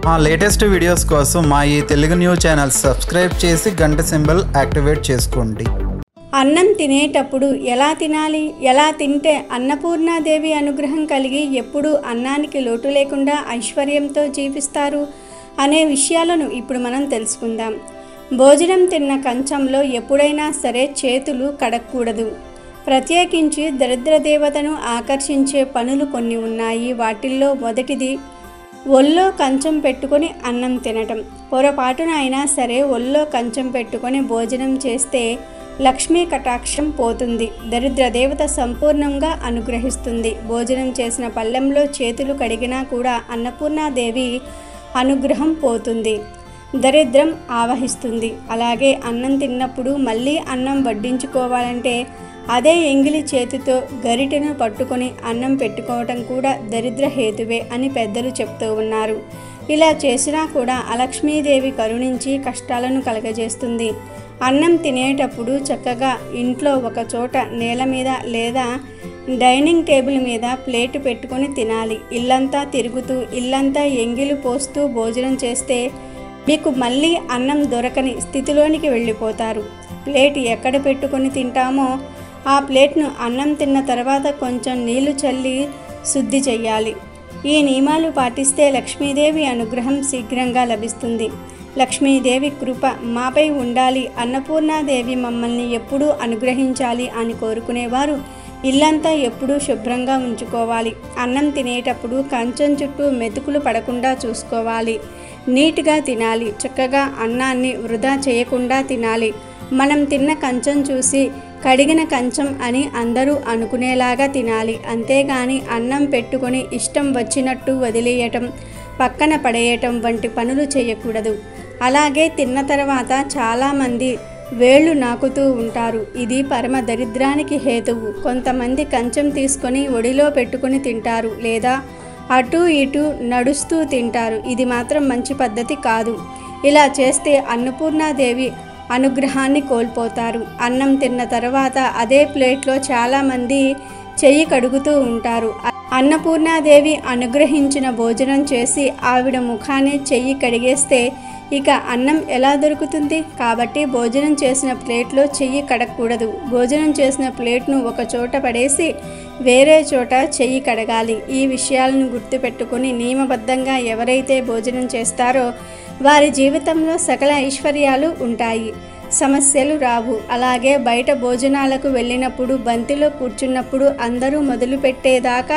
మా latest videos కోసం మా ఈ తెలుగు న్యూస్ ఛానల్ సబ్స్క్రైబ్ చేసి గంట సింబల్ యాక్టివేట్ చేసుకోండి. అన్నం తినేటప్పుడు ఎలా తినాలి, ఎలా తింటే అన్నపూర్ణాదేవి అనుగ్రహం కలిగి ఎప్పుడూ అన్నానికి లోటు లేకుండా ఐశ్వర్యంతో జీవిస్తారు అనే విషయాలను ఇప్పుడు మనం తెలుసుకుందాం. భోజనం తిన్న కంచంలో ఎప్పుడైనా సరే చేతులు కడగకూడదు. ప్రత్యేకించి దరిద్ర దేవతను ఆకర్షించే పనులు కొన్ని ఉన్నాయి. వాటిల్లో మొదటిది ఒళ్ళో కంచం పెట్టుకొని అన్నం తినటం. పొరపాటున అయినా సరే ఒళ్ళో కంచం పెట్టుకొని భోజనం చేస్తే లక్ష్మీ కటాక్షం పోతుంది, దరిద్ర దేవత సంపూర్ణంగా అనుగ్రహిస్తుంది. భోజనం చేసిన పళ్ళెంలో చేతులు కడిగినా కూడా అన్నపూర్ణాదేవి అనుగ్రహం పోతుంది, దరిద్రం ఆవహిస్తుంది. అలాగే అన్నం తిన్నప్పుడు మళ్ళీ అన్నం వడ్డించుకోవాలంటే అదే ఎంగిలి చేతితో గరిటెను పట్టుకొని అన్నం పెట్టుకోవటం కూడా దరిద్ర హేతువే అని పెద్దలు చెప్తూ ఉన్నారు. ఇలా చేసినా కూడా అలక్ష్మీదేవి కరుణించి కష్టాలను కలగజేస్తుంది. అన్నం తినేటప్పుడు చక్కగా ఇంట్లో ఒక చోట నేల మీద లేదా డైనింగ్ టేబుల్ మీద ప్లేటు పెట్టుకొని తినాలి. ఇల్లంతా తిరుగుతూ ఇల్లంతా ఎంగిలి పోస్తూ భోజనం చేస్తే మీకు మళ్ళీ అన్నం దొరకని స్థితిలోనికి వెళ్ళిపోతారు. ప్లేట్ ఎక్కడ పెట్టుకొని తింటామో ఆ ప్లేట్ను అన్నం తిన్న తర్వాత కొంచెం నీళ్లు చల్లి శుద్ధి చెయ్యాలి. ఈ నియమాలు పాటిస్తే లక్ష్మీదేవి అనుగ్రహం శీఘ్రంగా లభిస్తుంది. లక్ష్మీదేవి కృప మాపై ఉండాలి, అన్నపూర్ణాదేవి మమ్మల్ని ఎప్పుడూ అనుగ్రహించాలి అని కోరుకునేవారు ఇల్లంతా ఎప్పుడూ శుభ్రంగా ఉంచుకోవాలి. అన్నం తినేటప్పుడు కంచం చుట్టూ మెతుకులు పడకుండా చూసుకోవాలి. నీట్గా తినాలి. చక్కగా అన్నాన్ని వృధా చేయకుండా తినాలి. మనం తిన్న కంచం చూసి కడిగిన కంచం అని అందరూ అనుకునేలాగా తినాలి. అంతేగాని అన్నం పెట్టుకొని ఇష్టం వచ్చినట్టు వదిలేయటం, పక్కన పడేయటం వంటి పనులు చేయకూడదు. అలాగే తిన్న తర్వాత చాలామంది వేళ్ళు నాకుతూ ఉంటారు. ఇది పరమ దరిద్రానికి హేతువు. కొంతమంది కంచం తీసుకొని ఒడిలో పెట్టుకొని తింటారు, లేదా అటు ఇటు నడుస్తూ తింటారు. ఇది మాత్రం మంచి పద్ధతి కాదు. ఇలా చేస్తే అన్నపూర్ణాదేవి అనుగ్రహాన్ని కోల్పోతారు. అన్నం తిన్న తర్వాత అదే ప్లేట్లో చాలామంది చెయ్యి కడుగుతూ ఉంటారు. అన్నపూర్ణాదేవి అనుగ్రహించిన భోజనం చేసి ఆవిడ ముఖాన్ని చెయ్యి కడిగేస్తే ఇక అన్నం ఎలా దొరుకుతుంది? కాబట్టి భోజనం చేసిన ప్లేట్లో చెయ్యి కడగకూడదు. భోజనం చేసిన ప్లేట్ను ఒక చోట పడేసి వేరే చోట చెయ్యి కడగాలి. ఈ విషయాలను గుర్తుపెట్టుకుని నియమబద్ధంగా ఎవరైతే భోజనం చేస్తారో వారి జీవితంలో సకల ఐశ్వర్యాలు ఉంటాయి, సమస్యలు రావు. అలాగే బయట భోజనాలకు వెళ్ళినప్పుడు బంతిలో కూర్చున్నప్పుడు అందరూ మొదలుపెట్టేదాకా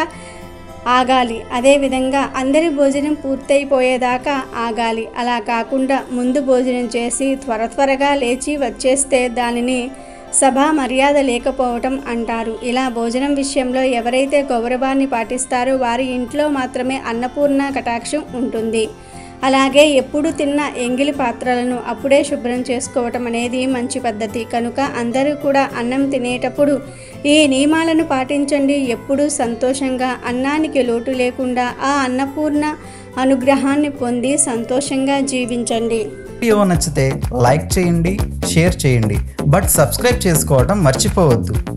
ఆగాలి. అదేవిధంగా అందరి భోజనం పూర్తయిపోయేదాకా ఆగాలి. అలా కాకుండా ముందు భోజనం చేసి త్వరగా లేచి వచ్చేస్తే దానిని సభా మర్యాద లేకపోవటం అంటారు. ఇలా భోజనం విషయంలో ఎవరైతే గౌరవాన్ని పాటిస్తారో వారి ఇంట్లో మాత్రమే అన్నపూర్ణ కటాక్షం ఉంటుంది. అలాగే ఎప్పుడు తిన్న ఎంగిలి పాత్రలను అప్పుడే శుభ్రం చేసుకోవటం అనేది మంచి పద్ధతి. కనుక అందరూ కూడా అన్నం తినేటప్పుడు ఈ నియమాలను పాటించండి. ఎప్పుడూ సంతోషంగా అన్నానికి లోటు లేకుండా ఆ అన్నపూర్ణ అనుగ్రహాన్ని పొంది సంతోషంగా జీవించండి. వీడియో నచ్చితే లైక్ చేయండి, షేర్ చేయండి, బట్ సబ్స్క్రైబ్ చేసుకోవడం మర్చిపోవద్దు.